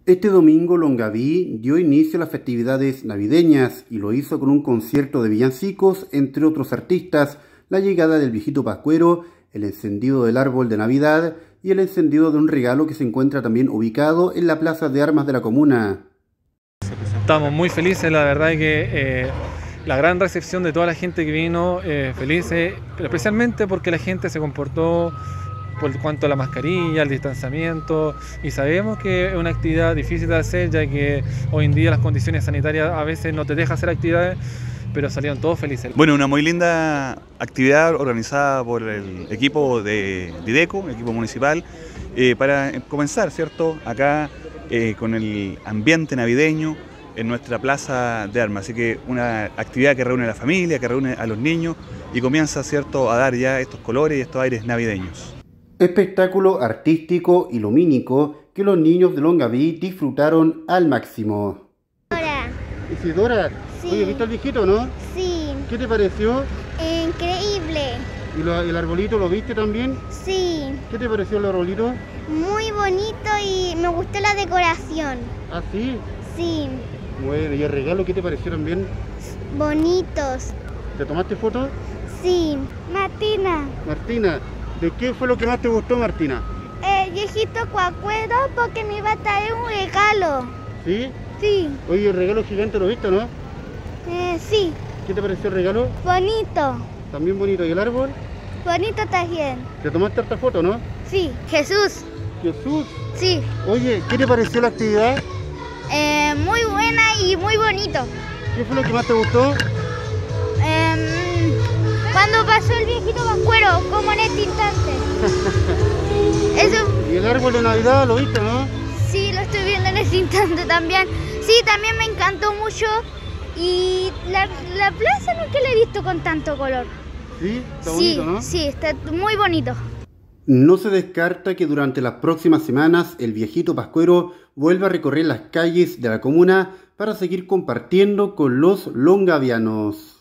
Este domingo Longaví dio inicio a las festividades navideñas y lo hizo con un concierto de villancicos, entre otros artistas, la llegada del viejito pascuero, el encendido del árbol de Navidad y el encendido de un regalo que se encuentra también ubicado en la plaza de armas de la comuna. Estamos muy felices, la verdad es que la gran recepción de toda la gente que vino, felices, pero especialmente porque la gente se comportó por cuanto a la mascarilla, el distanciamiento, y sabemos que es una actividad difícil de hacer, ya que hoy en día las condiciones sanitarias a veces no te dejan hacer actividades, pero salieron todos felices. Bueno, una muy linda actividad organizada por el equipo de IDECO, el equipo municipal, para comenzar, ¿cierto?, acá con el ambiente navideño en nuestra plaza de armas. Así que una actividad que reúne a la familia, que reúne a los niños y comienza, ¿cierto?, a dar ya estos colores y estos aires navideños. Espectáculo artístico y lumínico que los niños de Longaví disfrutaron al máximo. Isidora. Isidora, Sí. oye, ¿viste al viejito, no? Sí, ¿Qué te pareció? increíble. ¿Y el arbolito lo viste también? Sí, ¿Qué te pareció el arbolito? muy bonito y me gustó la decoración. ¿Ah, sí? Sí, Bueno, ¿y el regalo qué te pareció también? bonitos. ¿Te tomaste foto? Sí, Martina. Martina, ¿de qué fue lo que más te gustó, Martina? El viejito cuacuero porque me iba a traer un regalo. ¿Sí? Sí, Oye, el regalo gigante lo viste, ¿no? sí, ¿Qué te pareció el regalo? bonito. También bonito. ¿Y el árbol? Bonito también. ¿Te tomaste esta foto, no? Sí, Jesús. Jesús. Sí, Oye, ¿qué te pareció la actividad? muy buena y muy bonito. ¿Qué fue lo que más te gustó? Cuando pasó el viejito pascuero, como en este instante. Eso ¿Y el árbol de Navidad lo viste, no? sí, lo estoy viendo en este instante también. Sí, también me encantó mucho. Y la plaza nunca la he visto con tanto color. Sí, está Sí, bonito, ¿no? sí, está muy bonito. No se descarta que durante las próximas semanas el viejito pascuero vuelva a recorrer las calles de la comuna para seguir compartiendo con los longavianos.